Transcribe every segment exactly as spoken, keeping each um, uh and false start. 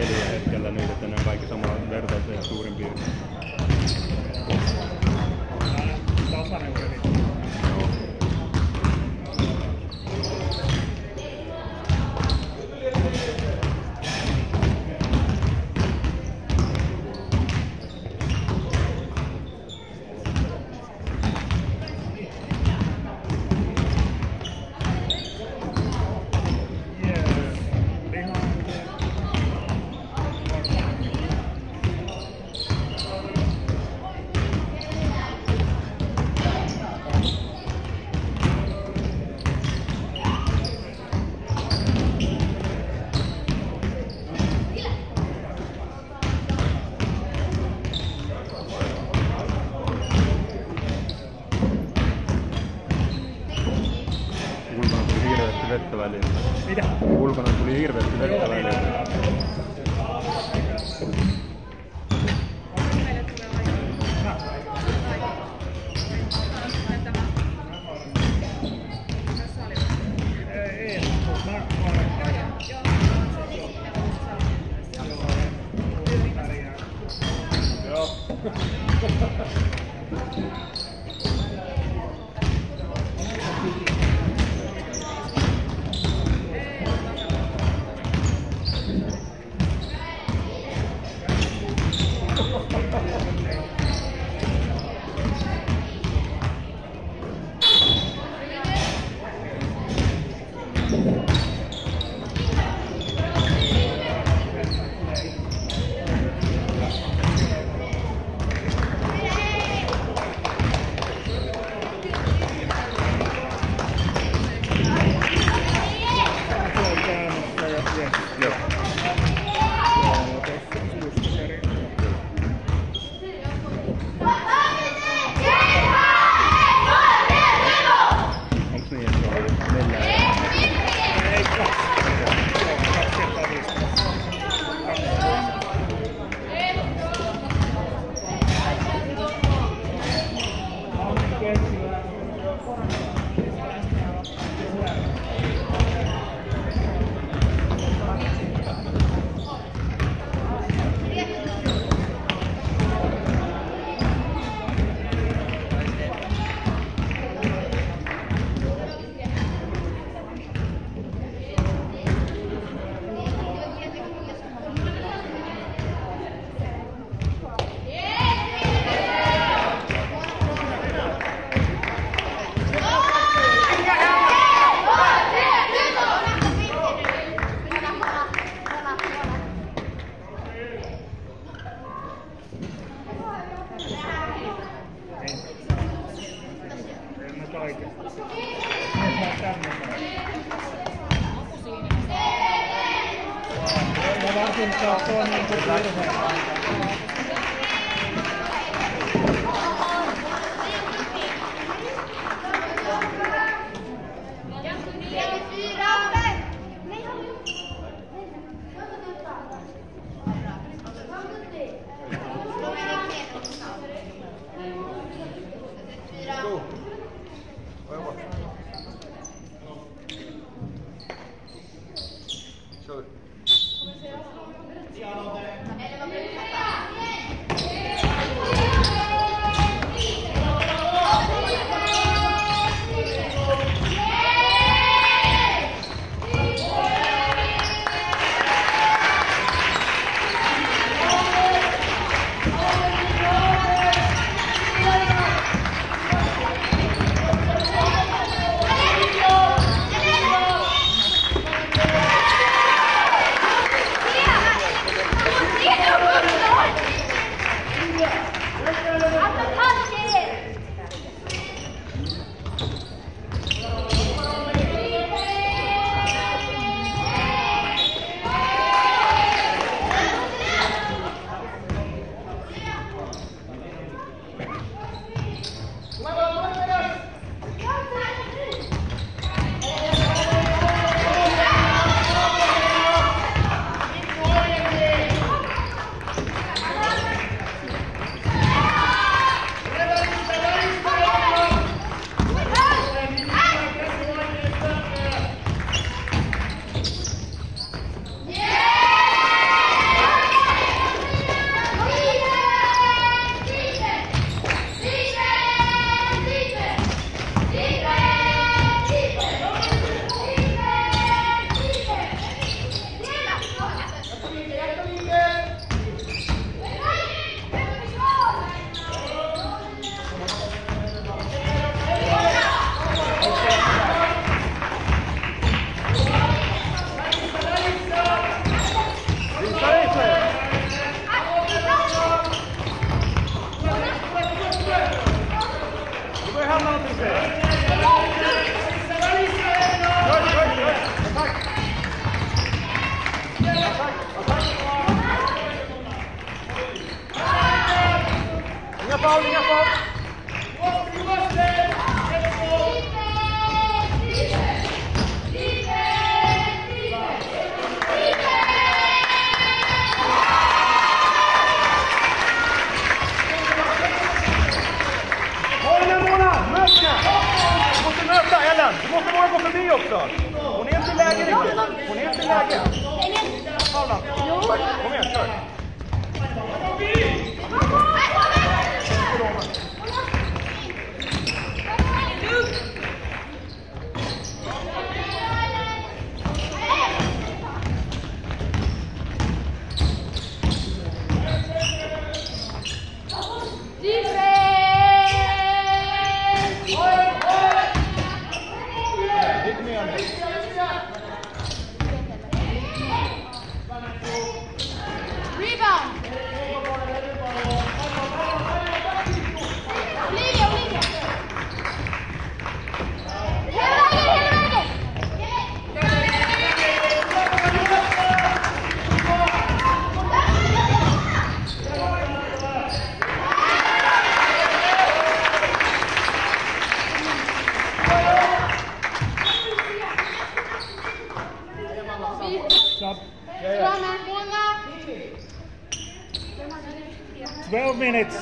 peliä hetkellä nyt, että ne on kaikki samaa vertaisia suurin piirtein. Tasainen peli. Joo. Vettä väliin. Mitä? Ulkona tuli hirveästi vettä väliin. Kör. foul, inga foul. Du måste möta Ellen. Du måste våga gå förbi också. Hon är inte i läge riktigt. Hon är inte i läge. Paula. Kom igen, kör. twelve minutes.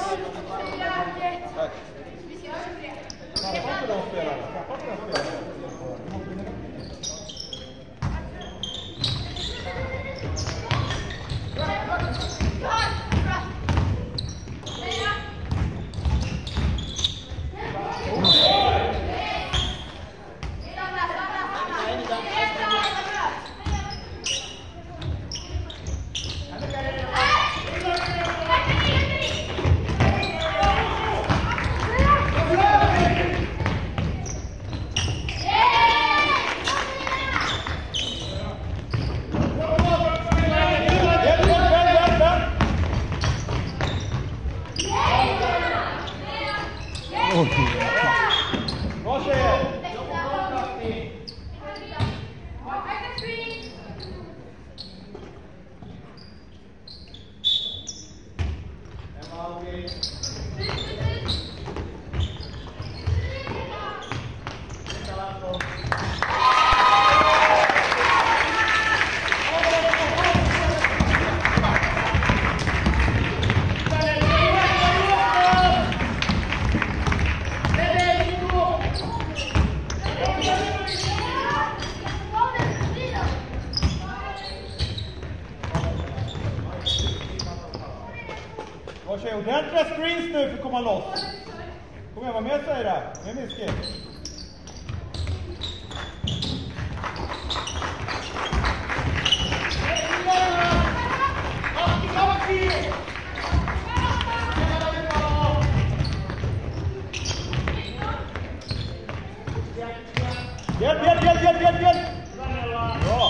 Ordentliga screens nu för att komma loss. Kom igen, vad mer säger det? Med Miski. Hjälp, hjälp, hjälp, hjälp, hjälp, hjälp! Bra!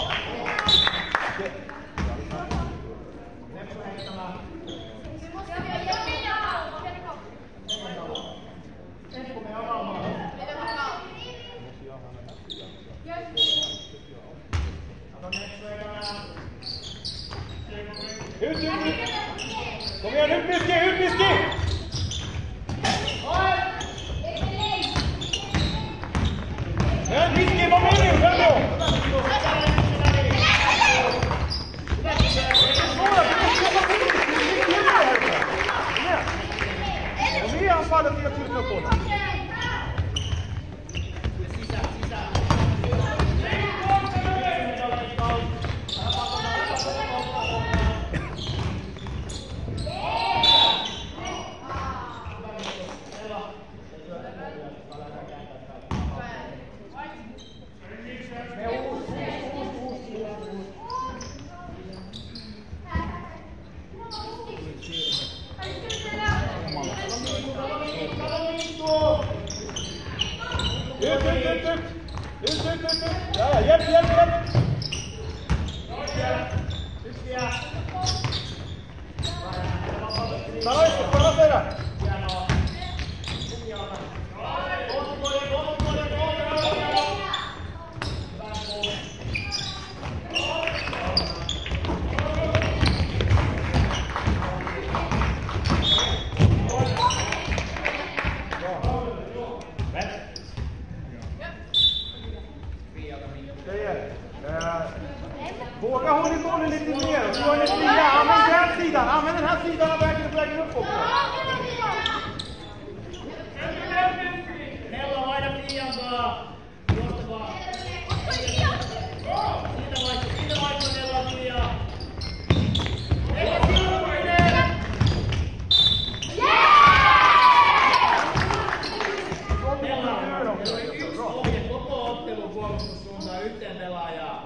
Ut, ut, ut! Kom igen, ut Miski, ut Miski! Men Miski, var med nu, följ då! Kom igen, anfallet helt ut upp på. Ut, ut, ut, ut! Ut, ut, ut, ut! Ja, ja, hjälp, hjälp, hjälp! Stanna ut, stanna sig där! sidan. Använd den här sidan av vägen och vägen upp också. Nella vaihda Fiiantaa. Juosta vaan. Siitä vaihto, siitä vaihto Nella Fiiaa. Nella siirrytään! Nella, ohje koko ottelun puolustussuuntaan yhteen pelaajaa.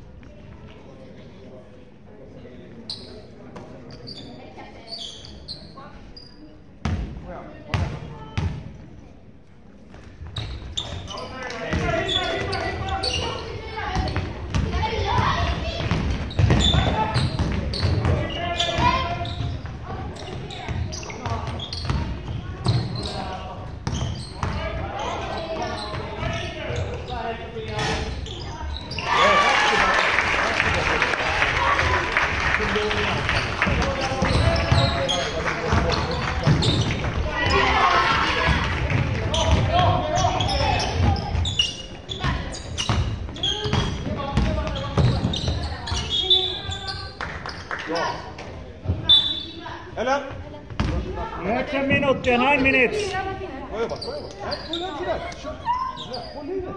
Eller? yhdeksän minuuttia, nine minutes. Toivo, toivo. Nej, håll inte där. Kör. Håll huvudet.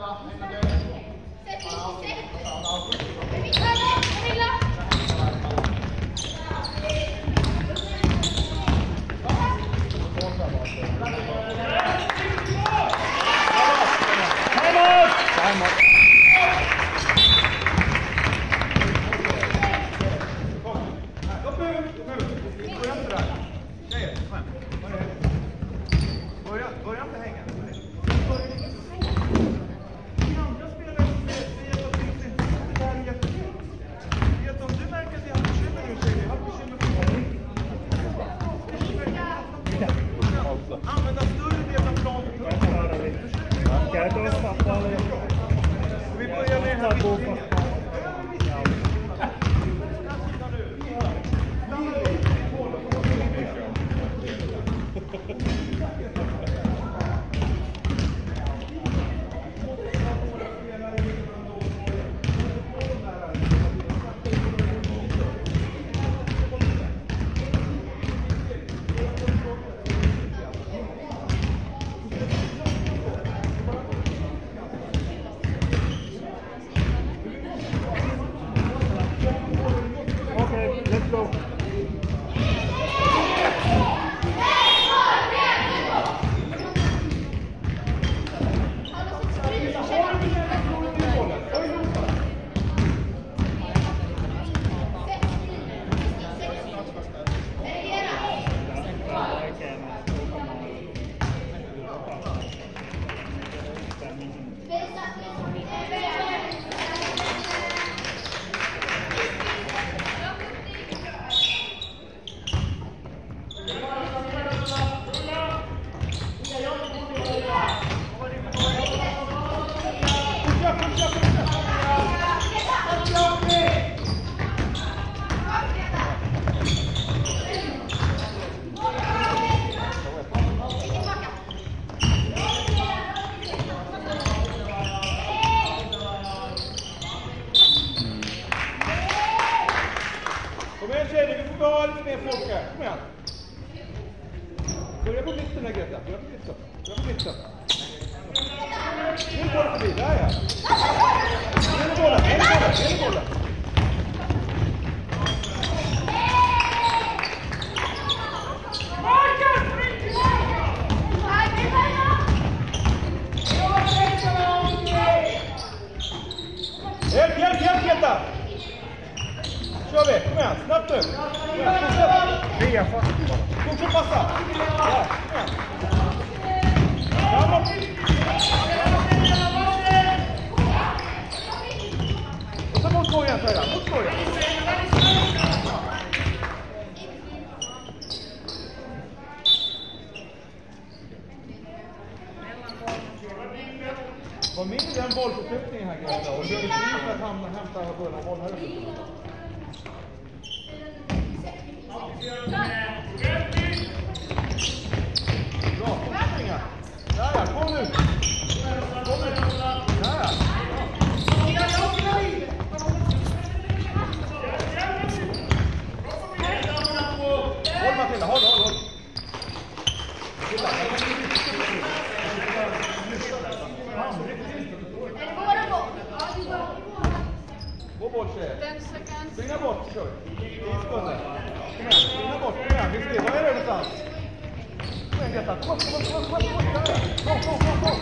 Time out! Time out. Upp nu, nu. Börja inte där. Tjejer, kom igen. Börja, börja inte hänga. Vi andra spelare som säger att det här är jättekul. Vet om du märker att jag har bekymmer nu, tjejer. Jag har bekymmer på mig. Använda större del av planen. Käytä ostaa paljon. Vi börjar med den här vittringen. Okay, let's go. Kom igen tjejer, vi får bara lite mer folk här. Kom igen. Börja på mitten här Greta. Börja på mitten. Börja på mitten. Nu går det förbi. Där ja. Nu är bollen. Nu är bollen. Nu är bollen. Hjälp, hjälp, hjälp Greta. Kör vi, kom igen, snabbt nu. Fria fast. Fortsätt passa. Ja, kom igen. Framåt. Och så mot korgen, säger jag. Mot korgen. Vad mindre en bollförflyttning här Greta. Och gör det fri för att hamna, hämta och börja boll här uppe. Bra, fortsättningar. Där ja, kom nu. Kom nu. Där ja. stilla. Håll, håll, håll. Stilla. Gå bort, tjejer. Springa bort, kör. tio sekunder. Kom igen, springa bort. Kom igen, visst det. Var är det någonstans? Kom igen, Greta. Kom, kom, kom, kom, kom. Kom, kom, kom, kom.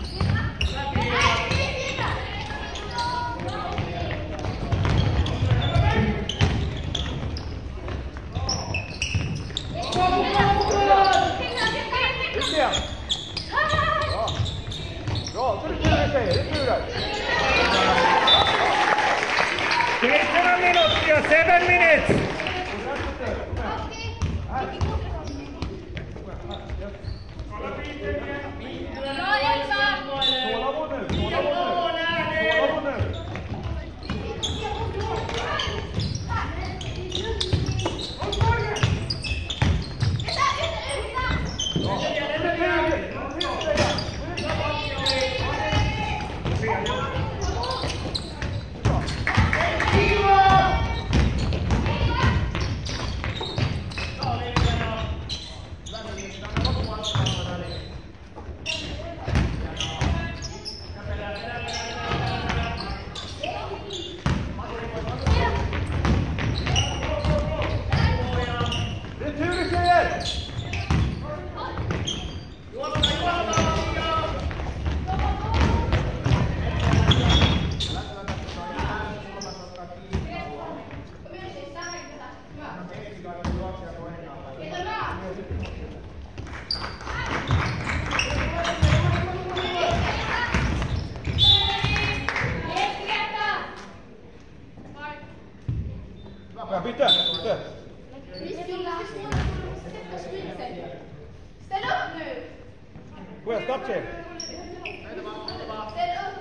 Ut igen. Bra. Bra, så är det tur, tjejer. Det är turer. Seven minutes, yeah, seven minutes. Tålamod nu, tålamod nu. Tålamod nu. Ja, bytte, bytte. Ställ upp nu! Gå igen, stopp tjej. Ställ upp!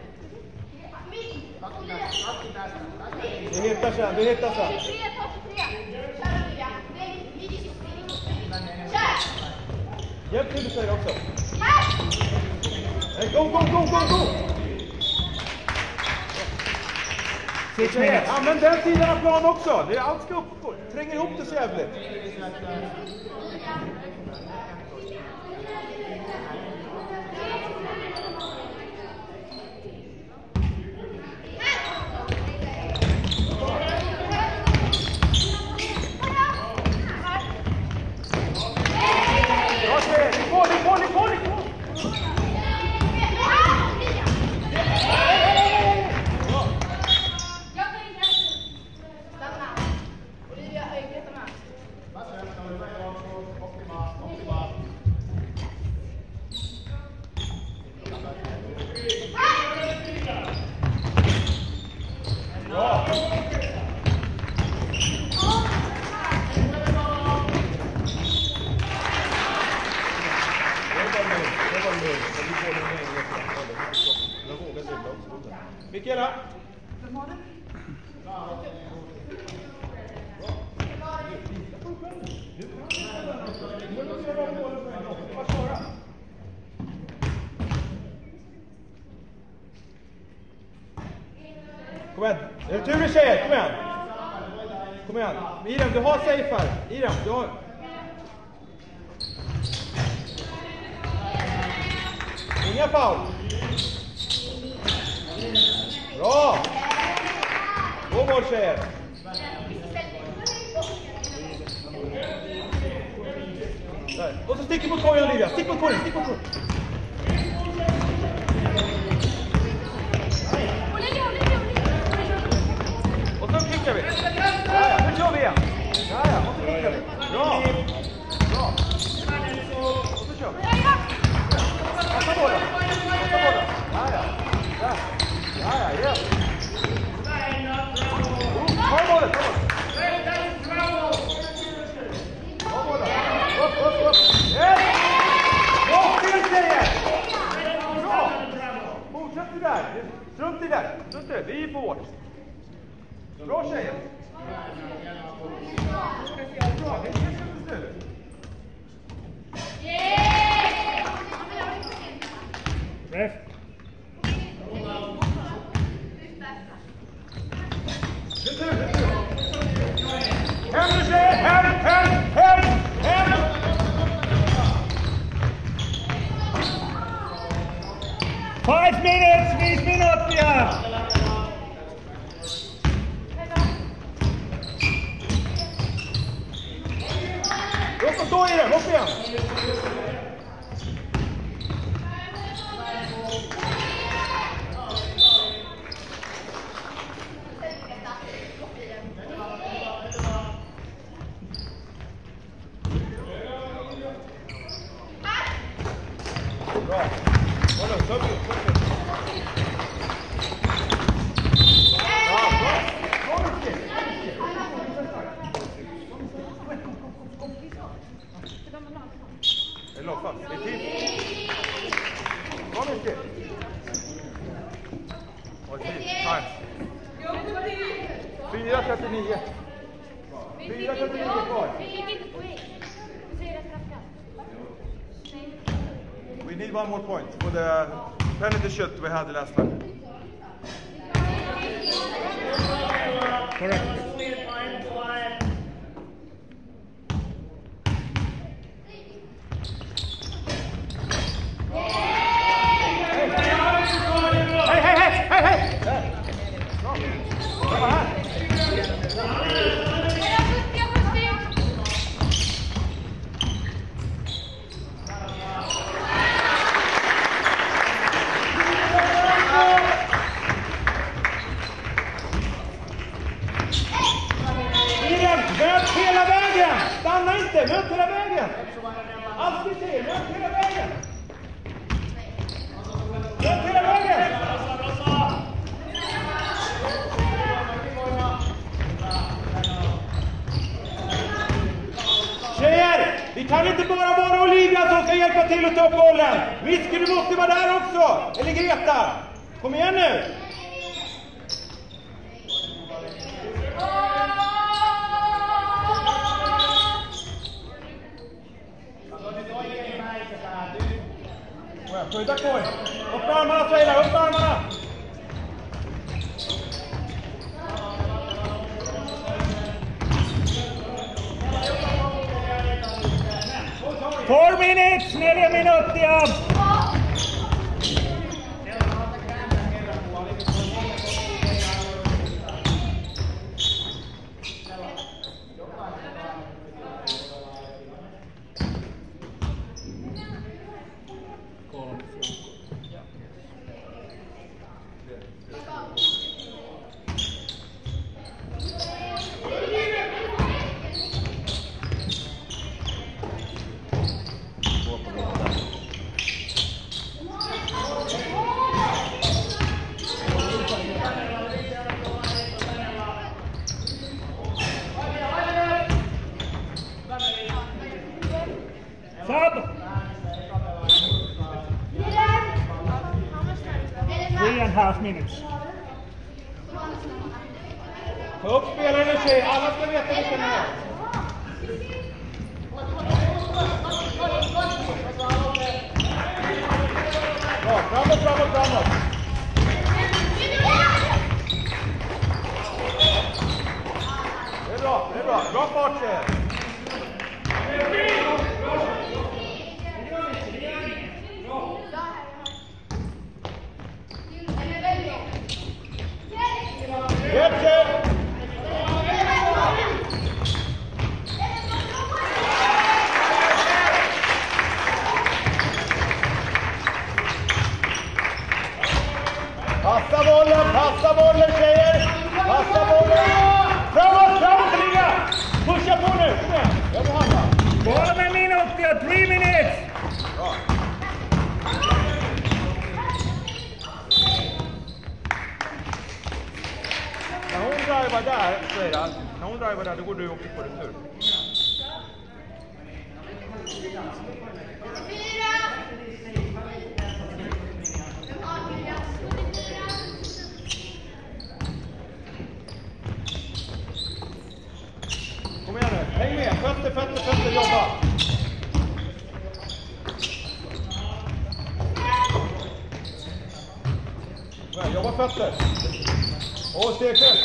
Vi hittar sen, vi hittar sen. tjugotre, tjugotre. Kör Olivia. Nej, vi kör! Hjälp till tjejer också. Här! Hey, go, go, go, go, go! Tjejer, använd den sidan av plan också. Det är allt ska upp. Tränger ihop det så jävligt. Bra tjejer, det går, det går, det går, det går. Mikaela! Kom igen! Det är tur i tjejer, kom igen! Kom igen! Irem, du har safe här! Irem, du har... Inga foul! Bra! Gå mål tjejer! Där. Och så stick mot korgen Olivia! Stick mot korgen! Stick mot korgen! Och så kickar vi! Ja, ja, nu kör vi igen! Ja, ja, och så kickar vi! Bra! Bra! Och så kör vi! Passa båda! Passa båda! Ja, ja! Ja, ja, ja, ja! Ta målet, ta målet! Ta målet! Upp, upp, upp! Yes! Bra, till tjejer! Bra! Fortsätt det där! Strunt i där! Strunt i det, vi är på vårt! Bra tjejer! Bra, det är jättebra nu! Ref. Hem nu tjejer! Hem, hem, hem! Five minutes, vis minuuttia! Upp och stå i det, upp igen! Bra! Håll upp, upp, upp, upp! Ja, bra! Kom inte! Det är långt fast, det är tid. Kom inte! Och tid, time. fyra trettionio. fyra trettionio kvar. We need one more point for the penalty shot we had last time. Correct. Hej, hej, hej, hej, hej! Bra. Bra här. Möt hela vägen! Stanna inte! Möt hela vägen! Alltid till! Möt hela vägen! Möt hela vägen! Tjejer! Vi kan inte bara vara Olivia som ska hjälpa till att ta upp bollen! Whisky, du måste vara där också! Eller Greta! Kom igen nu! Skydda kvar! Upp med armarna, Sveila! Upp med armarna! Four minutes, neljä minuuttia! Sub! Three and a half minutes. Ta upp spelaren och tjej, alla ska veta vilka ni är. Bra, framåt, framåt, framåt. Det är bra, det är bra. Bra fart tjejer. Hjälp tjejer! Passa bollen, passa bollen tjejer! Passa bollen! Framåt, framåt Liga! Pusha på nu, kom igen! Jag vill handla. Kolme minuuttia, three minutes! Bra. När hon driver där, säger han, när hon driver där, då går du också på retur. Kom igen nu, häng med, fötter, fötter, fötter, jobba! Kom igen, jobba fötter! Åh, stegfält!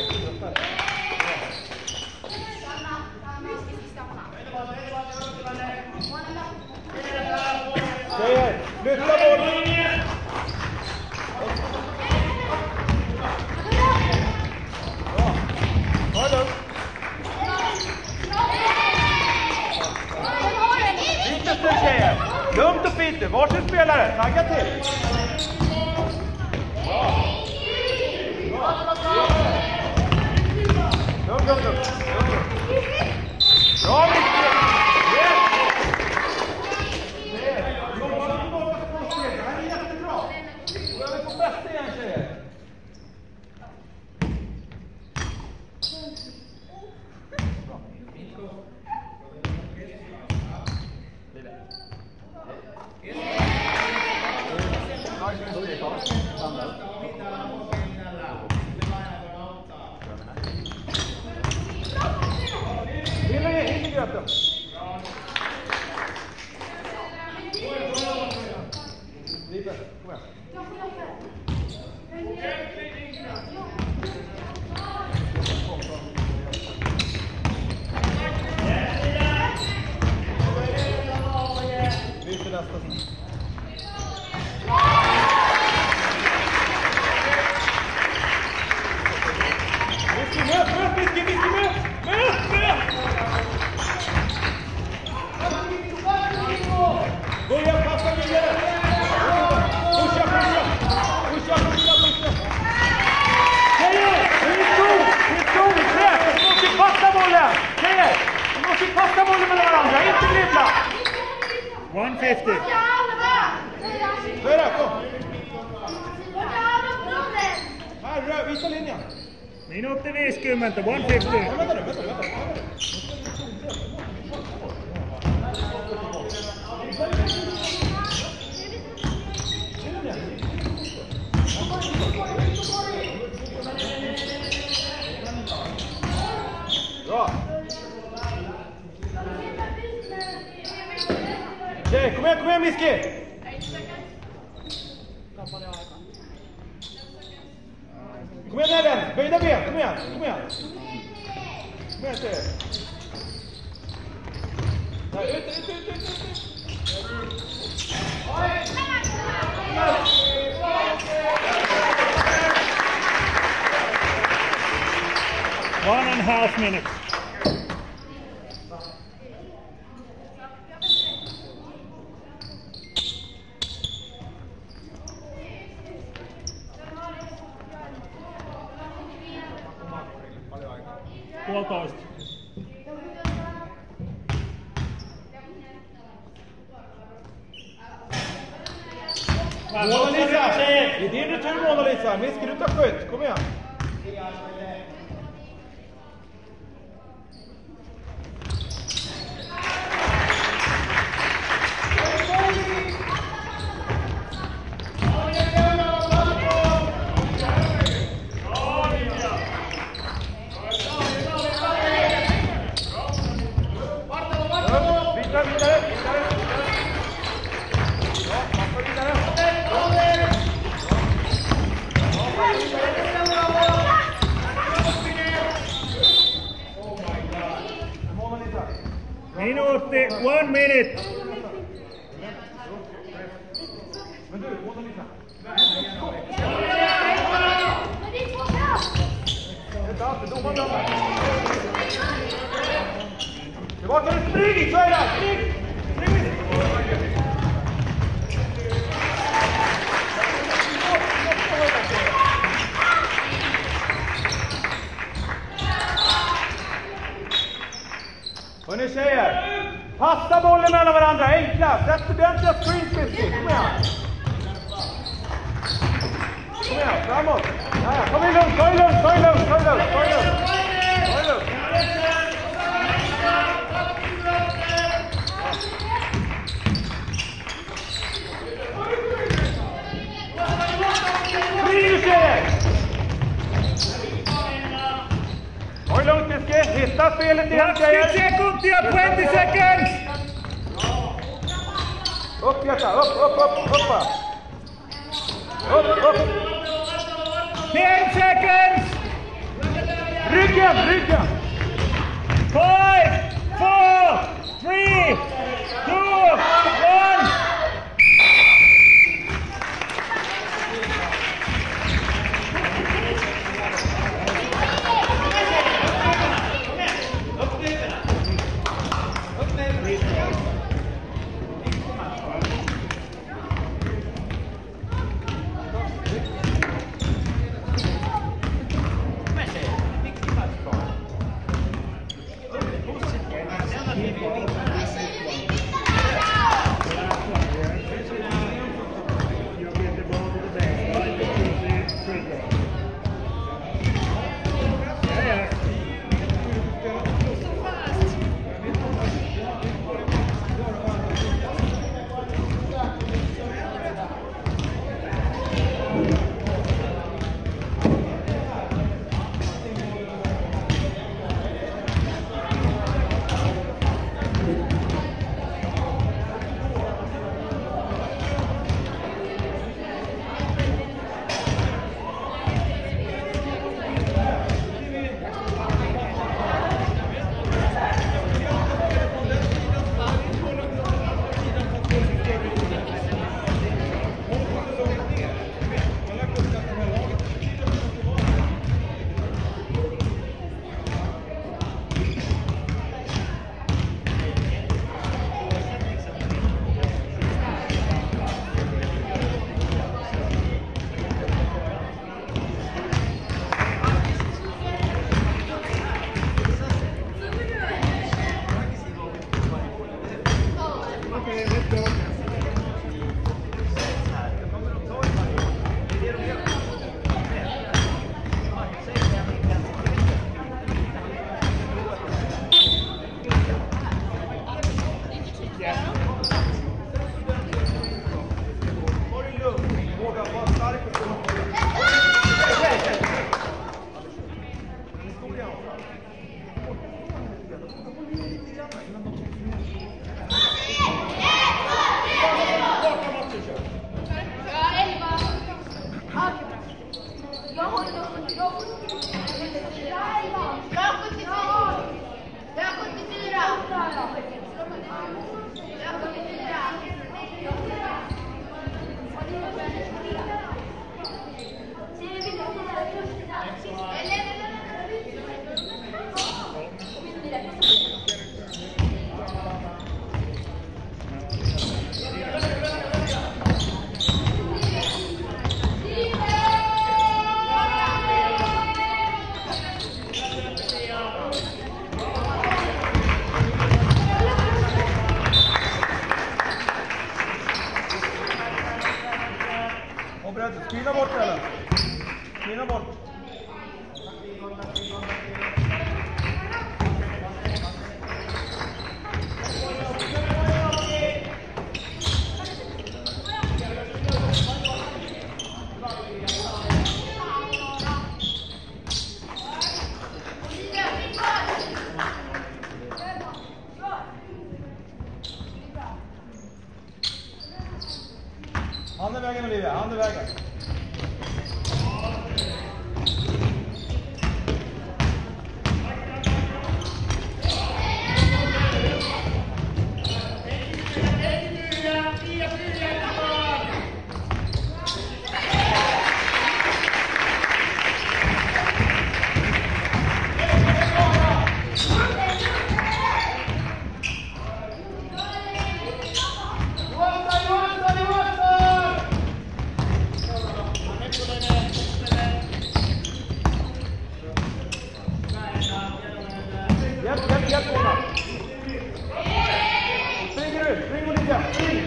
Tjejer, flytta bollen! inte. Varsin spelare. Tagga till. Bra. Lugn, lugn, lugn. Bra, Micke. one fifty. Börja, kom! Här, visa linjen! Minuutti viisikymmentä, one fifty. Vänta nu, vänta nu, vänta Bra! Okej, kom igen, kom igen Miski! Kom igen Ellen, böjda ben, kom igen, kom igen! Kom igen tjejer! Nej, ut, ut, ut, ut, ut! One and a half minutes. Puolitoista. Måla Lisa! Det är din retur måla Lisa! Miski, du tar skytt, kom igen! Minuutti, one minute. Tillbaka nu, spring! Så är det! Spring! Spring! Hörrni tjejer, passa bollen mellan varandra, enkla. Sätt ordentliga screens, Miski. Kom igen. Kom igen, framåt. Ja, kom in lugnt, ta in lugnt, ta in lugnt, ta in lugnt, ta in lugnt. Ta in lugnt. Spring nu tjejer! Ta in lugnt, Miski. Hitta spelet igen tjejer. sixty seconds, you have twenty seconds. Upp hjärta, upp, upp, upp, upp bara. Upp, upp. ten seconds. Ryggen, ryggen. Five, four, three, two, one. Spinna bort eller? Spinna bort. Andra vägen Olivia, andra vägen. Hjälp, hjälp, hjälp Mona! Springer du? Spring Olivia! Spring!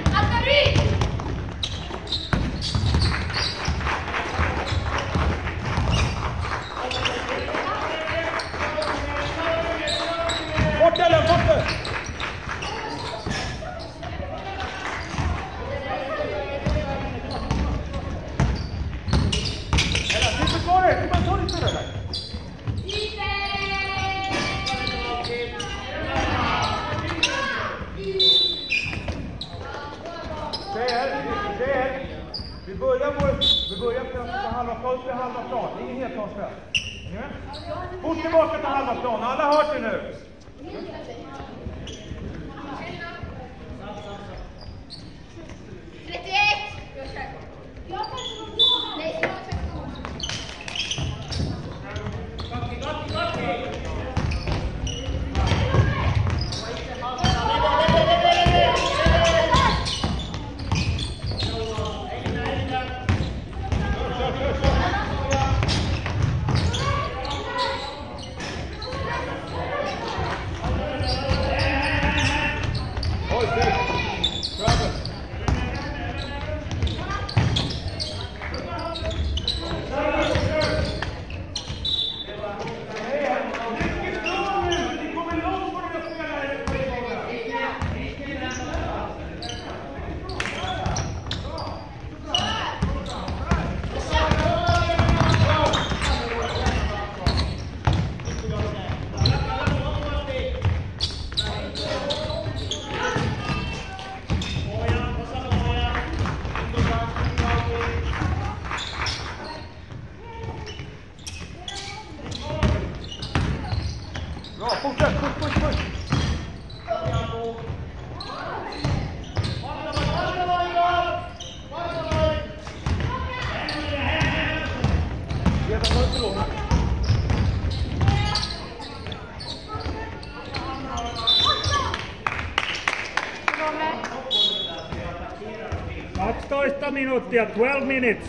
Bort eller, bort eller! Eller, sitter kvar dig! Kom igen, ta dig större där! Vi börjar vår, vi börjar på halva plan, till halva plan. Det är ingen helplansspel. Fort tillbaka till halva plan. Alla hör sig nu. trettioett! Nej, kaksitoista minuuttia, twelve minutes.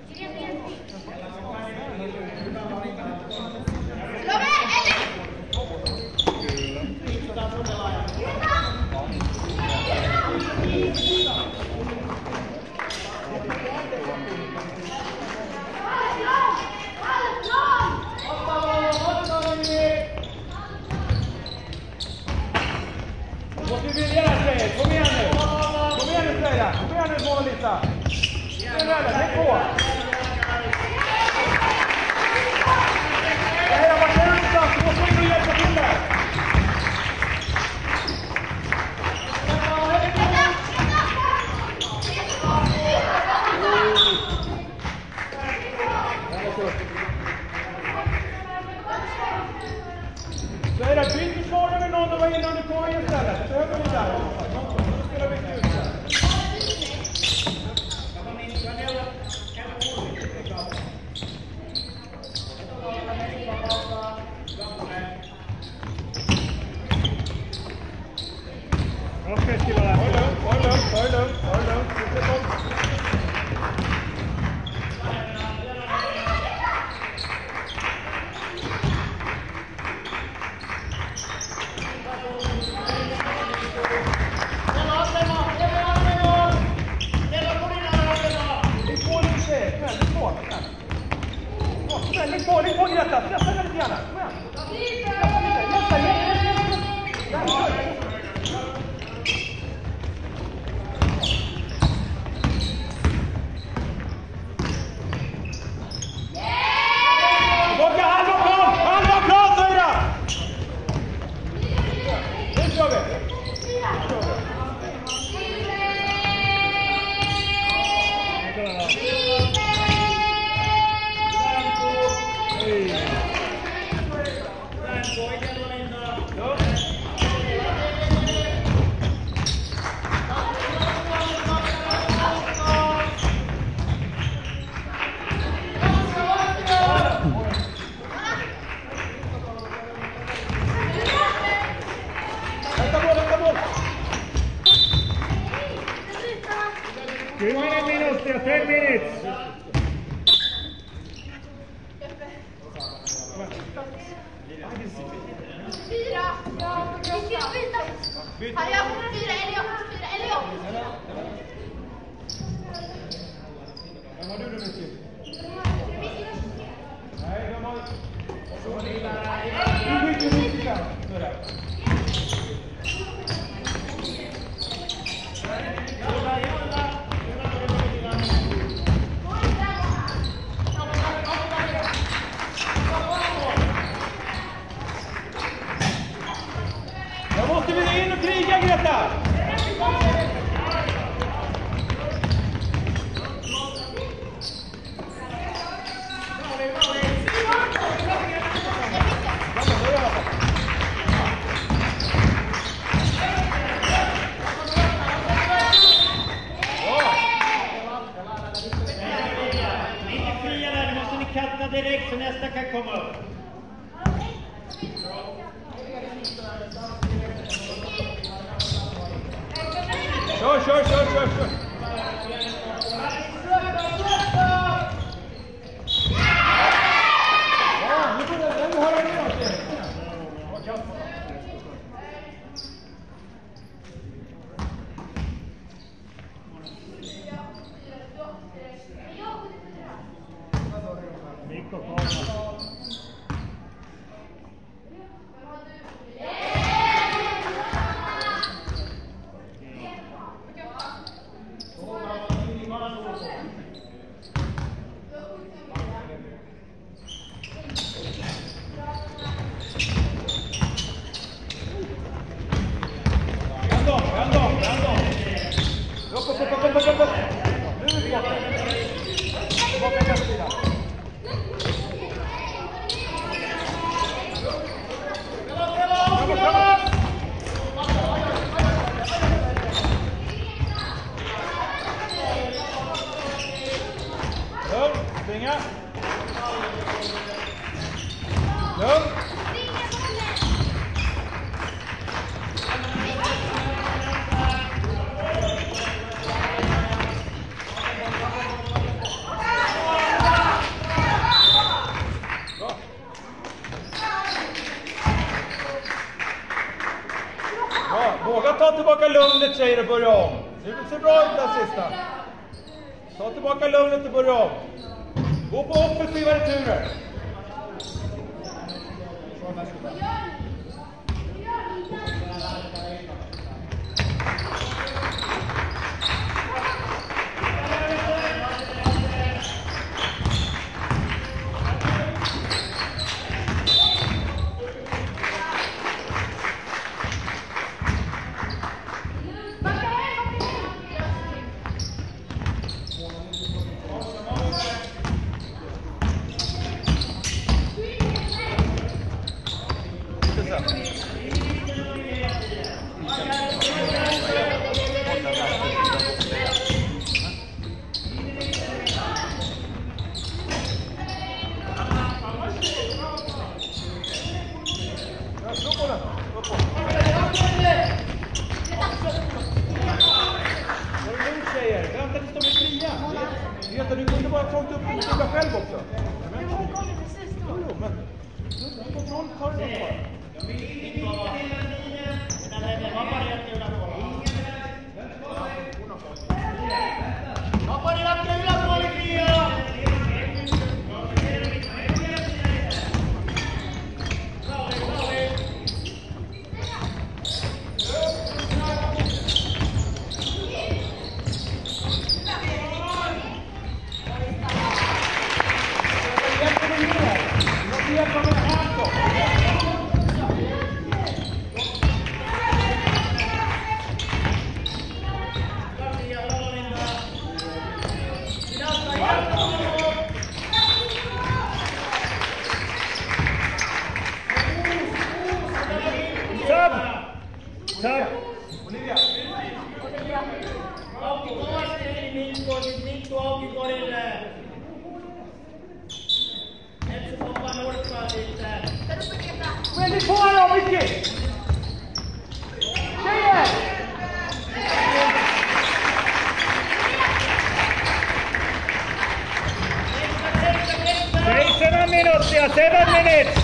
Måste vi vilja sig. Kom igen nu. Kom igen nu Freja. Kom igen nu Målita. Nu är det. Häng på. Det här har varit utan. Du måste in och hjälpa till där. Så är det. Byt försvara med någon och var innan du kommer in istället. Behöver ni där. Nu spelar vi ut där. Okej, skriva Håll där. lugnt, håll lugnt, håll lugnt, håll lugnt. Fortsätt om. Lägg på, lägg på Greta! Stressa dig lite grann! Kom igen! Stressa lite! Hjälp dig! Hjälp dig! Tillbaka! Hand och plan! Hand och plan, Söra! Nu kör vi! kymmenen minuuttia, ten minutes. Fyra. Vi ska byta. Han gör fyra, eller jag får fyra, eller jag. Vem har du nu Missy? Nej, vem har... Du byter nittiofem. Så är det. Då måste vi in och kriga, Greta! Direkt så nästa kan komma upp. Kör, kör, kör, kör, kör. Ja, nu får du höra med oss. Mikko kolmas. Vänd om, vänd om, vänd om. Upp, upp, upp, upp, upp, upp. Nu är vi tillbaka. Tillbaka till sidan. Lugn, springa. Lugn. Ja, våga ta tillbaka lugnet, tjejer, och börja om. Det ser bra ut den sista. Ta tillbaka lugnet och börja om. Gå på offensiva returer. Du kunde bara ta upp och skriva själv också. Jo, men kontroll tar det inte bara. Väldigt på då, Micke! Tjejer! Take seven minutes, yeah, seven minutes.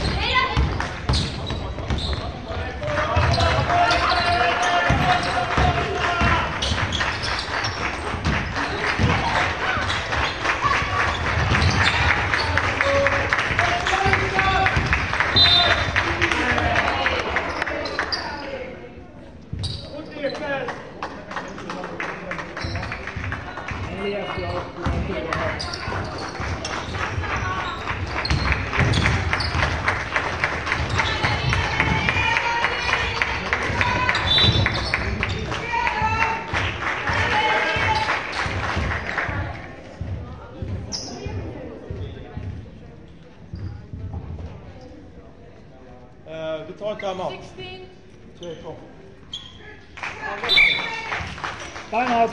Du tar en timeout. Timeout.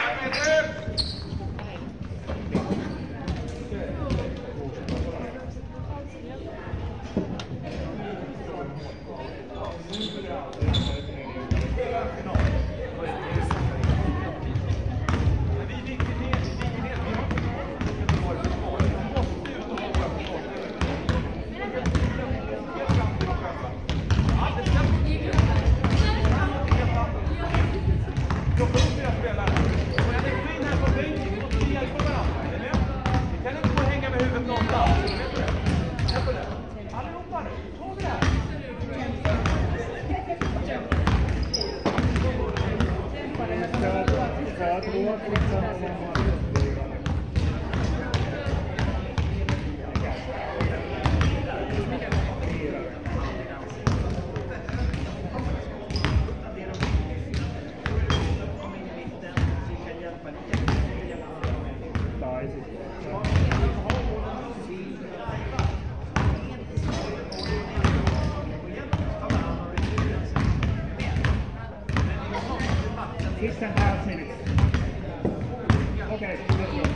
Six and a half minutes. Okay, let's go.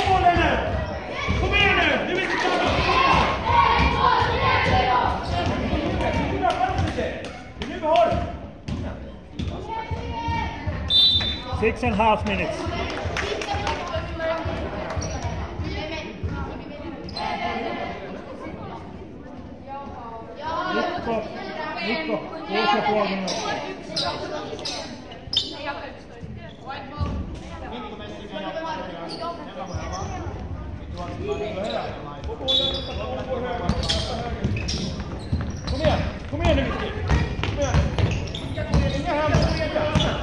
Kom igen nu! Du vill inte klara! Six and a half minutes. Mikko, Mikko, kuusi ja puoli minuuttia. Kom igen, kom igen nu Micke. Kom igen. Inga hem, inga hem.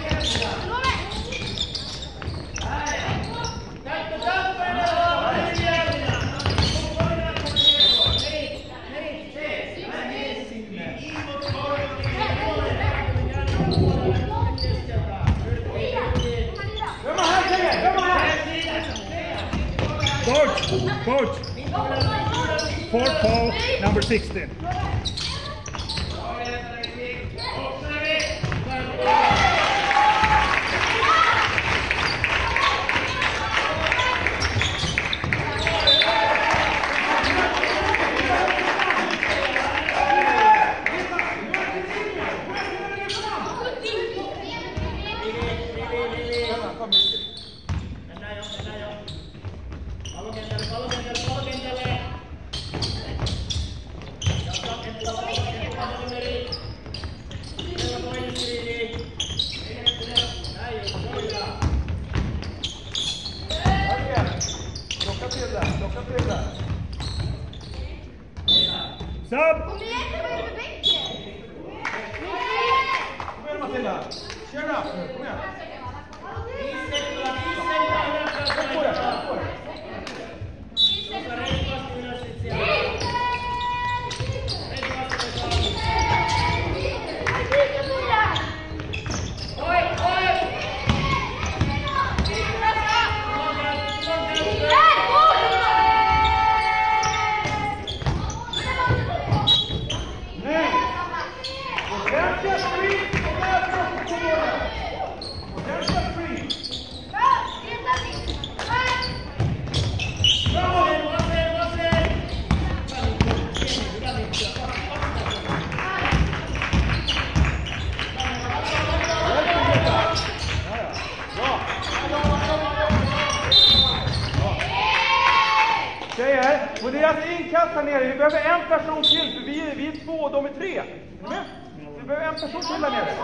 Coach, coach. Fourth foul, number sixteen. Sub! Kom igen, kom igen med bänken! Kom igen Matilda. Kör upp nu, kom igen. Sätt på det, sätt på det. Tjejer, på deras inkast här nere, vi behöver en person till, för vi är, vi är två och de är tre. Är ni med? Vi behöver en person till där nere.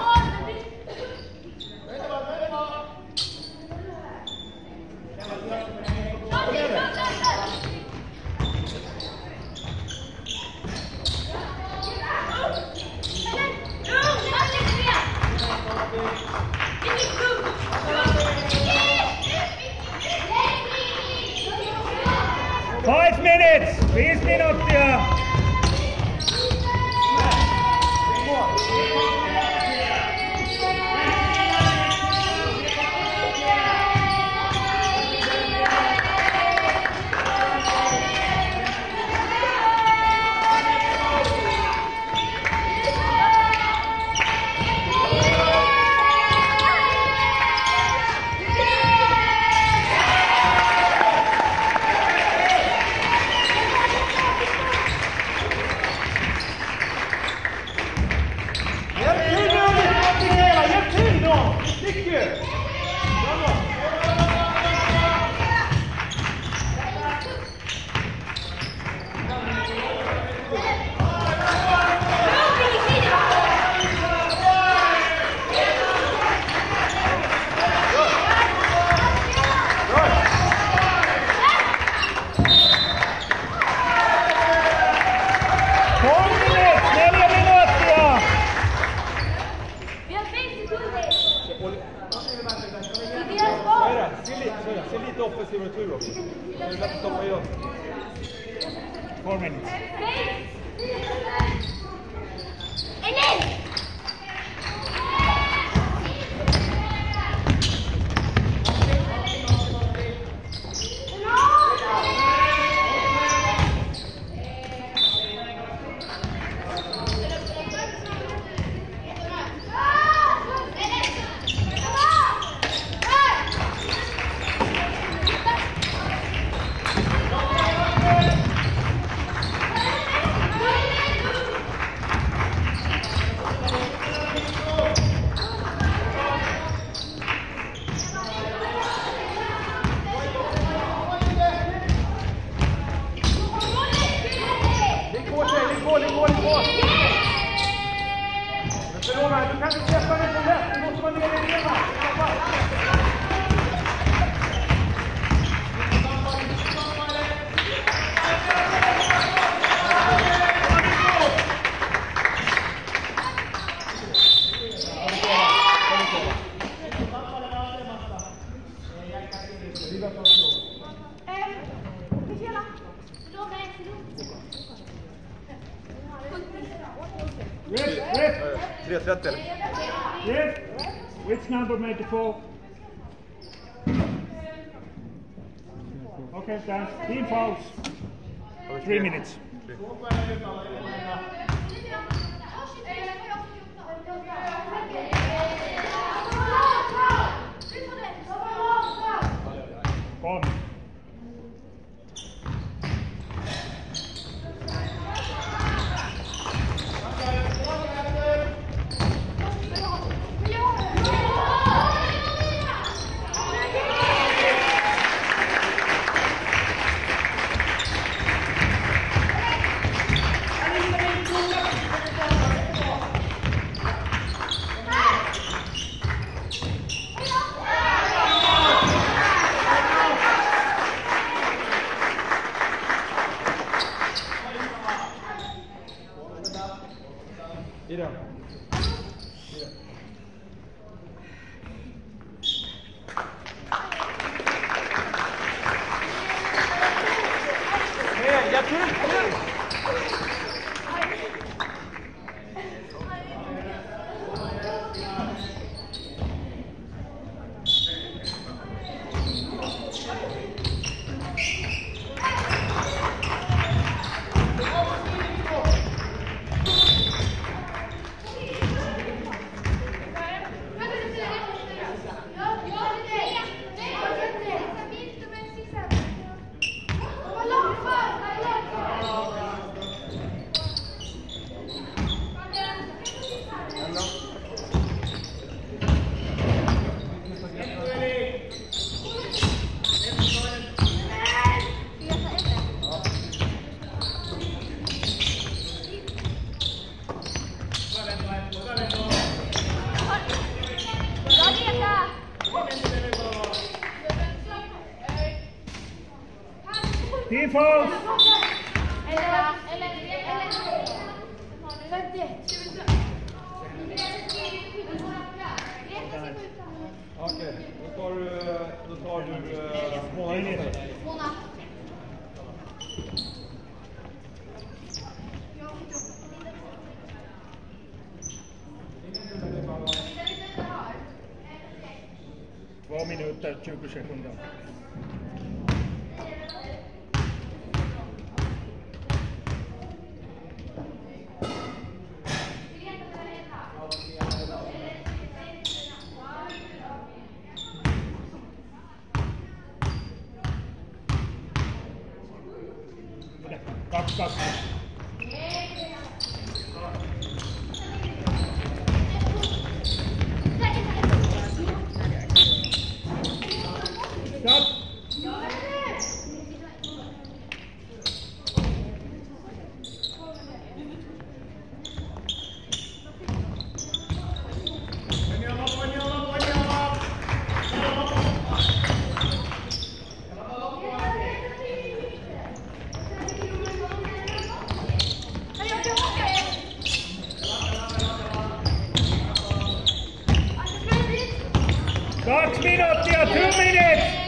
Five minutes! Viisi minuuttia! Se lite offensiv retur också. Det är lätt att stoppa i oss. Four minutes. Men förlåt, du kan inte släppa den så lätt. Du måste vara nere i rena. Red, red, tre trettio eller? red. Which number made the fall? Okay, thanks. Team fouls. Three minutes. Kom. Ida. Nej, jag tror inte. Team fouls. Okej, då tar du, då tar du uh, Mona in. Mona. Två minuter, tjugo sekunder. Kaksi, kaksi. Stop. Kaksi minuuttia, two minutes!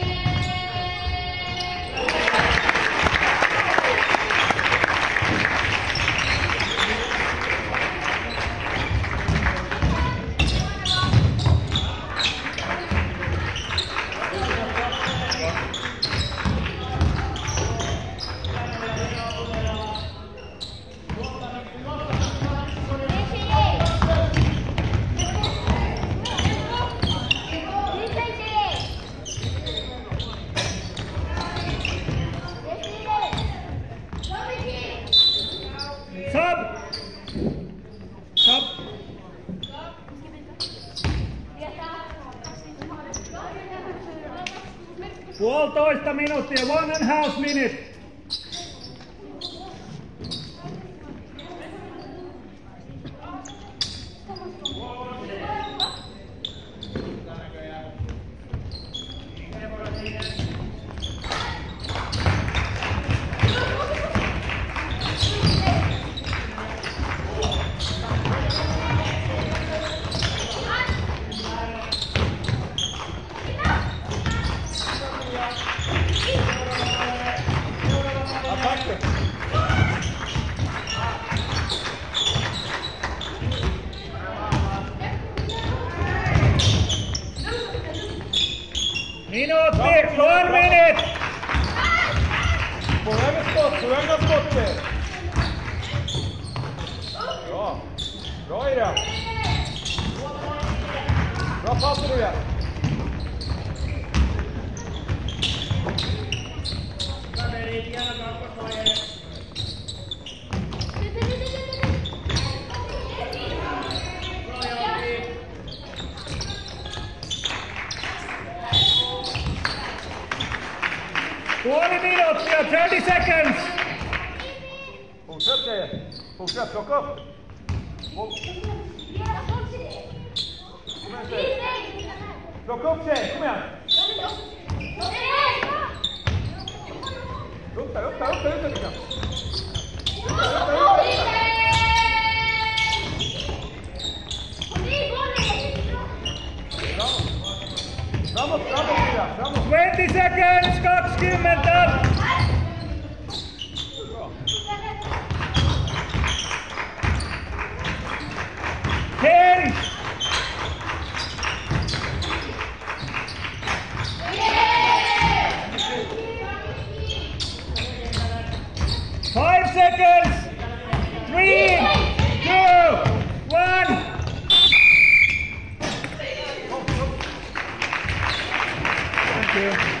Sub! Sub! Puolitoista minuuttia, one and a half minute. Boys, one minute. På väg med skott, på väg med skottet. Bra. Bra Irian. Bra pass Irian. twenty minutes, we have thirty seconds. Fortsätt tjejer. Fortsätt, plocka upp. Kom igen tjejer. Plocka upp tjejer, kom igen. Upp där, upp där, upp där, upp där. Upp där, upp där, upp där. Framåt, framåt, framåt, framåt. twenty seconds, kakskymmentä. ten. five seconds. three, two, one. Thank you.